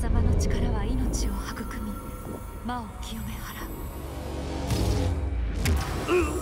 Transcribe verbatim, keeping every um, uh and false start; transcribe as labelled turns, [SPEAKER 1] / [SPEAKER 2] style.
[SPEAKER 1] 様の力は命を育み魔を清め払う。